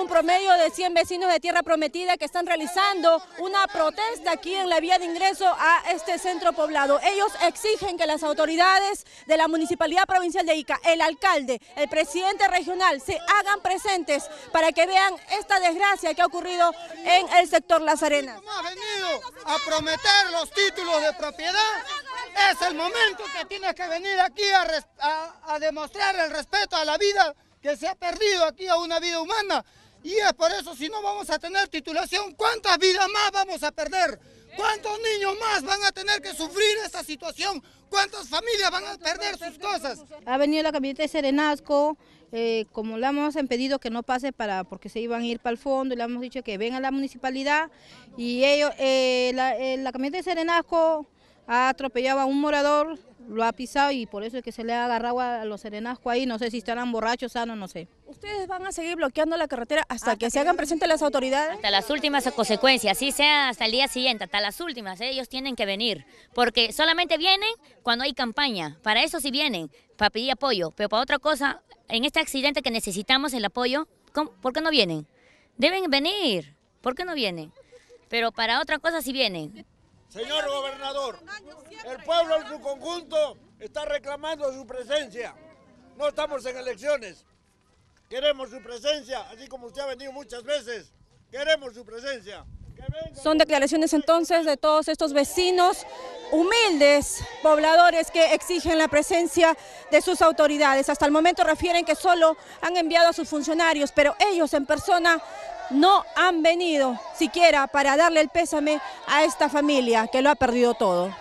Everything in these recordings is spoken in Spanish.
un promedio de 100 vecinos de Tierra Prometida que están realizando una protesta aquí en la vía de ingreso a este centro poblado. Ellos exigen que las autoridades de la Municipalidad Provincial de Ica, el alcalde, el presidente regional, se hagan presentes para que vean esta desgracia que ha ocurrido en el sector Las Arenas. Como ha venido a prometer los títulos de propiedad, es el momento que tienes que venir aquí a demostrar el respeto a la vida que se ha perdido aquí, a una vida humana. Y es por eso, si no vamos a tener titulación, ¿cuántas vidas más vamos a perder? ¿Cuántos niños más van a tener que sufrir esta situación? ¿Cuántas familias van a perder sus cosas? Ha venido la camioneta de Serenazgo, como le hemos pedido que no pase porque se iban a ir para el fondo, le hemos dicho que venga a la municipalidad y ellos, la camioneta de Serenazgo ha atropellado a un morador, lo ha pisado y por eso es que se le ha agarrado a los Serenazgo ahí, no sé si estarán borrachos, sanos, no sé. ¿Ustedes van a seguir bloqueando la carretera hasta que se hagan presentes las autoridades? Hasta las últimas consecuencias, así sea hasta el día siguiente, hasta las últimas, ellos tienen que venir, porque solamente vienen cuando hay campaña, para eso sí vienen, para pedir apoyo, pero para otra cosa, en este accidente que necesitamos el apoyo, ¿por qué no vienen? Deben venir, ¿por qué no vienen? Pero para otra cosa sí vienen. Señor gobernador, el pueblo en su conjunto está reclamando su presencia. No estamos en elecciones. Queremos su presencia, así como usted ha venido muchas veces. Queremos su presencia. Son declaraciones entonces de todos estos vecinos humildes, pobladores que exigen la presencia de sus autoridades. Hasta el momento refieren que solo han enviado a sus funcionarios, pero ellos en persona no han venido siquiera para darle el pésame a esta familia que lo ha perdido todo.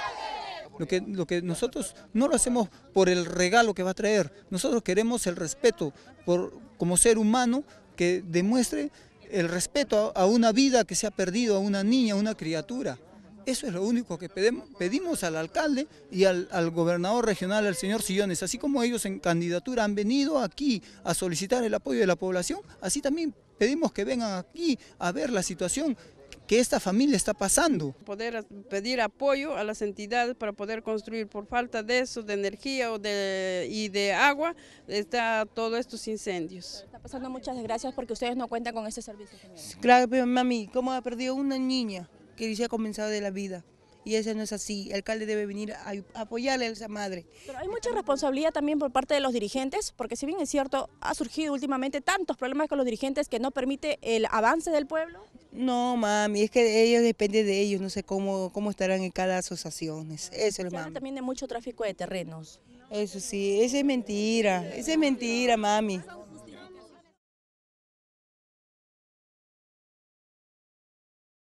Lo que nosotros no lo hacemos por el regalo que va a traer, nosotros queremos el respeto como ser humano, que demuestre el respeto a una vida que se ha perdido, a una niña, a una criatura. Eso es lo único que pedimos al alcalde y al gobernador regional, al señor Sillones. Así como ellos en candidatura han venido aquí a solicitar el apoyo de la población, así también pedimos que vengan aquí a ver la situación que esta familia está pasando. Poder pedir apoyo a las entidades para poder construir. Por falta de eso, de energía y de agua, está todos estos incendios. Está pasando muchas desgracias porque ustedes no cuentan con este servicio, señora. Claro, pero mami, ¿cómo ha perdido una niña que se ha comenzado de la vida? Y eso no es así, el alcalde debe venir a apoyarle a esa madre. Pero hay mucha responsabilidad también por parte de los dirigentes, porque si bien es cierto, ha surgido últimamente tantos problemas con los dirigentes que no permite el avance del pueblo. No, mami, es que ellos depende de ellos, no sé cómo estarán en cada asociación, eso es lo mami. También de mucho tráfico de terrenos. Eso sí, esa es mentira, mami.